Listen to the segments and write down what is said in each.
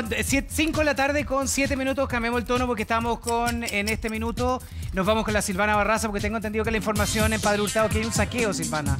5 de la tarde con 7 minutos, cambiamos el tono porque estamos en este minuto, nos vamos con la Silvana Barraza porque tengo entendido que la información en Padre Hurtado que hay un saqueo, Silvana.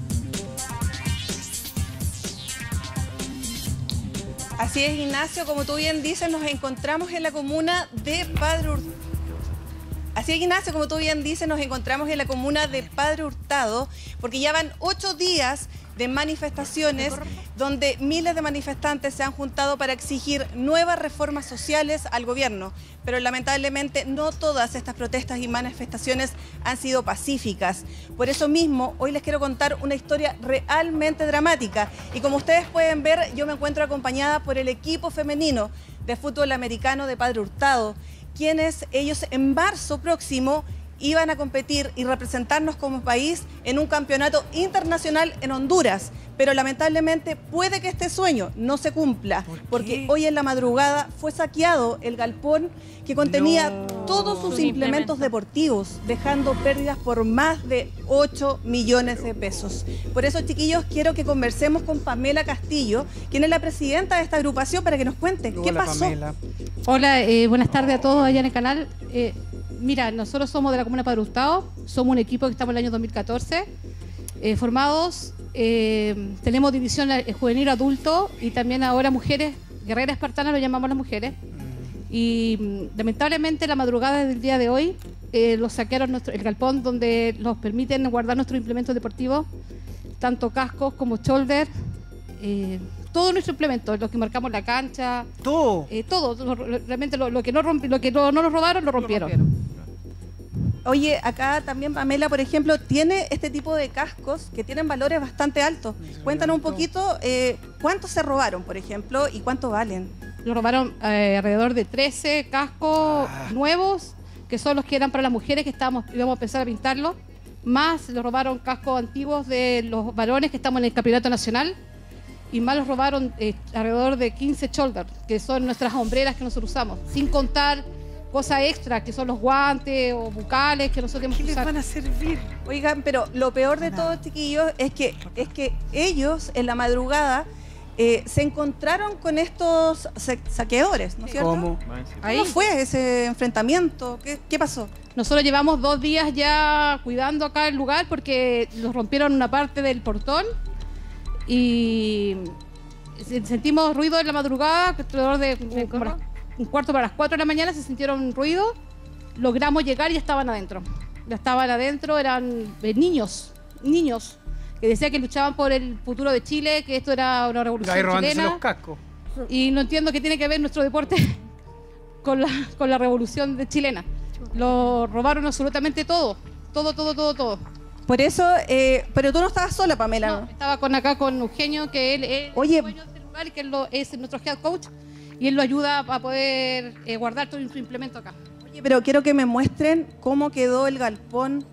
Así es, Ignacio, como tú bien dices, nos encontramos en la comuna de Padre Hurtado. Así es, Ignacio, como tú bien dices, nos encontramos en la comuna de Padre Hurtado porque ya van 8 días de manifestaciones donde miles de manifestantes se han juntado para exigir nuevas reformas sociales al gobierno. Pero lamentablemente no todas estas protestas y manifestaciones han sido pacíficas. Por eso mismo, hoy les quiero contar una historia realmente dramática. Y como ustedes pueden ver, yo me encuentro acompañada por el equipo femenino de fútbol americano de Padre Hurtado, quienes ellos en marzo próximo iban a competir y representarnos como país en un campeonato internacional en Honduras. Pero lamentablemente puede que este sueño no se cumpla, porque hoy en la madrugada fue saqueado el galpón que contenía todos sus implementos deportivos, dejando pérdidas por más de 8 millones de pesos. Por eso, chiquillos, quiero que conversemos con Pamela Castillo, quien es la presidenta de esta agrupación, para que nos cuente qué pasó. Pamela. Hola, buenas tardes a todos allá en el canal. Mira, nosotros somos de la comuna de Padre Hurtado, somos un equipo que estamos en el año 2014, formados, tenemos división juvenil adulto y también ahora mujeres, guerreras espartanas lo llamamos las mujeres. Y lamentablemente la madrugada del día de hoy los saquearon el galpón donde nos permiten guardar nuestros implementos deportivos, tanto cascos como shoulder, todos nuestros implementos, los que marcamos la cancha, todo, realmente lo que no nos robaron, lo rompieron. Oye, acá también Pamela, por ejemplo, tiene este tipo de cascos que tienen valores bastante altos. Cuéntanos un poquito cuántos se robaron, por ejemplo, y cuánto valen. Nos robaron alrededor de 13 cascos nuevos, que son los que eran para las mujeres que íbamos a empezar a pintarlos. Más nos robaron cascos antiguos de los varones que estamos en el campeonato nacional. Y más nos robaron alrededor de 15 shoulders, que son nuestras hombreras que nosotros usamos, sin contar cosas extras, que son los guantes o bucales que nosotros tenemos que usar. ¿Qué les van a servir? Oigan, pero lo peor de todo, chiquillos, es que ellos en la madrugada se encontraron con estos saqueadores, ¿no es cierto? ¿Cómo fue ese enfrentamiento? ¿Qué pasó? Nosotros llevamos 2 días ya cuidando acá el lugar porque nos rompieron una parte del portón y sentimos ruido en la madrugada, alrededor de un cuarto para las 4 de la mañana se sintieron ruido, logramos llegar y ya estaban adentro. Eran niños que decían que luchaban por el futuro de Chile, que esto era una revolución chilena. Los cascos. Y no entiendo qué tiene que ver nuestro deporte con la revolución chilena. Lo robaron absolutamente todo. Por eso, pero tú no estabas sola, Pamela. No, estaba acá con Eugenio, que él es el dueño del lugar, que él es nuestro head coach, y él lo ayuda a poder guardar todo su implemento acá. Oye, pero quiero que me muestren cómo quedó el galpón.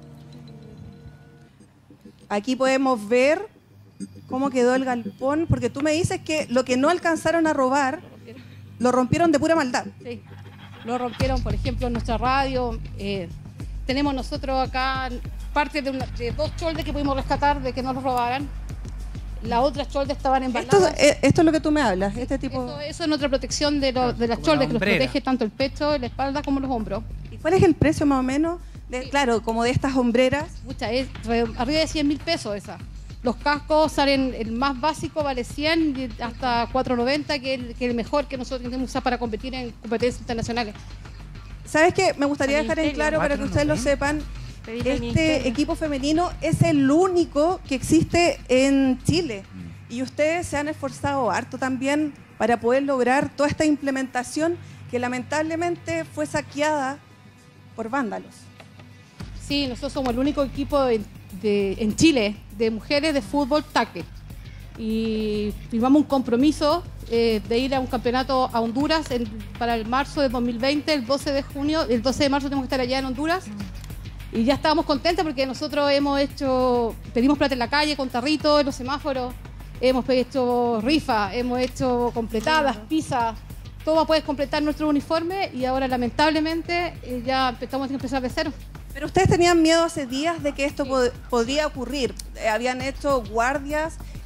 Aquí podemos ver cómo quedó el galpón, porque tú me dices que lo que no alcanzaron a robar, lo rompieron de pura maldad. Sí, lo rompieron, por ejemplo, en nuestra radio. Tenemos nosotros acá parte de 2 shoulders que pudimos rescatar de que no los robaran. Las otras shoulders estaban embaladas. Esto es lo que tú me hablas, este tipo... Eso es nuestra protección de las shoulders, que los protege tanto el pecho, la espalda como los hombros. ¿Y cuál es el precio más o menos? Claro, como de estas hombreras. Es arriba de 100.000 pesos esa. Los cascos salen, el más básico vale 100 y hasta 490, que es el mejor que nosotros tenemos que usar para competir en competencias internacionales. ¿Sabes qué? Me gustaría dejar en claro para que ustedes lo sepan. Este equipo femenino es el único que existe en Chile y ustedes se han esforzado harto también para poder lograr toda esta implementación que lamentablemente fue saqueada por vándalos. Sí, nosotros somos el único equipo en Chile de mujeres de fútbol tackle y firmamos un compromiso de ir a un campeonato a Honduras para el marzo de 2020, el 12 de marzo tenemos que estar allá en Honduras. Y ya estábamos contentos porque nosotros pedimos plata en la calle con tarritos, en los semáforos, hemos hecho rifas, hemos hecho completadas, pizzas, todo para poder completar nuestro uniforme y ahora lamentablemente ya estamos a empezar de cero. Pero ustedes tenían miedo hace días de que esto podría ocurrir. Habían hecho guardias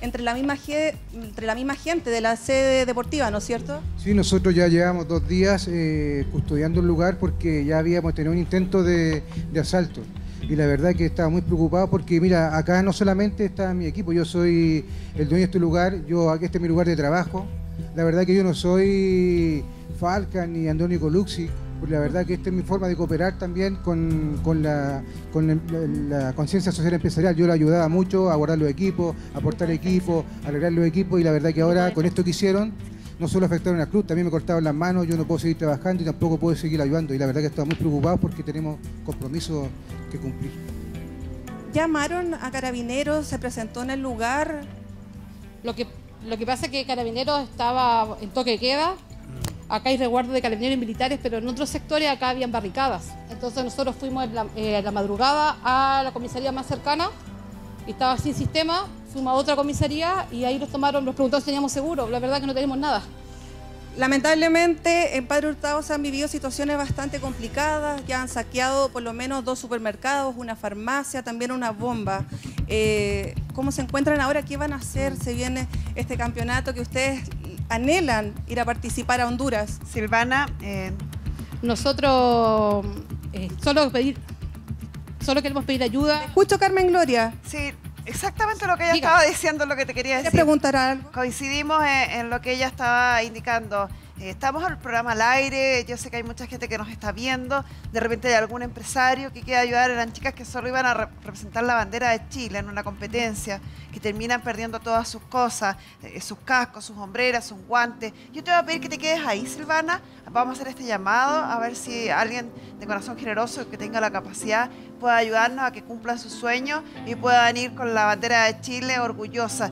entre la misma gente de la sede deportiva, ¿no es cierto? Sí, nosotros ya llevamos 2 días custodiando el lugar porque ya habíamos tenido un intento de asalto. Y la verdad que estaba muy preocupado porque, mira, acá no solamente está mi equipo, yo soy el dueño de este lugar, este es mi lugar de trabajo. La verdad que yo no soy Falca ni Andrónico Luxi, porque la verdad que esta es mi forma de cooperar también con la conciencia social empresarial. Yo le ayudaba mucho a guardar los equipos, a aportar equipos, a arreglar los equipos, y la verdad que ahora con esto que hicieron, no solo afectaron al club, también me cortaron las manos, yo no puedo seguir trabajando y tampoco puedo seguir ayudando, y la verdad que estamos muy preocupados porque tenemos compromisos que cumplir. ¿Llamaron a Carabineros? ¿Se presentó en el lugar? Lo que pasa es que Carabineros estaba en toque de queda. Acá hay resguardo de carabineros y militares, pero en otros sectores acá habían barricadas. Entonces nosotros fuimos en la madrugada a la comisaría más cercana y estaba sin sistema. Fuimos a otra comisaría y ahí nos preguntaron si teníamos seguro. La verdad que no tenemos nada. Lamentablemente en Padre Hurtado se han vivido situaciones bastante complicadas, ya han saqueado por lo menos 2 supermercados, una farmacia, también una bomba. ¿Cómo se encuentran ahora? ¿Qué van a hacer? Se viene este campeonato que ustedes anhelan ir a participar a Honduras. Silvana, Nosotros solo queremos pedir ayuda. Escucho, Carmen Gloria. sí, exactamente lo que ella Diga. estaba diciendo, lo que te quería ¿Quieres decir. preguntar algo? Coincidimos en lo que ella estaba indicando. Estamos en el programa al aire, yo sé que hay mucha gente que nos está viendo, de repente hay algún empresario que quiera ayudar, eran chicas que solo iban a representar la bandera de Chile en una competencia, que terminan perdiendo todas sus cosas, sus cascos, sus hombreras, sus guantes. Yo te voy a pedir que te quedes ahí, Silvana, vamos a hacer este llamado, a ver si alguien de corazón generoso que tenga la capacidad pueda ayudarnos a que cumplan sus sueños y puedan ir con la bandera de Chile orgullosa.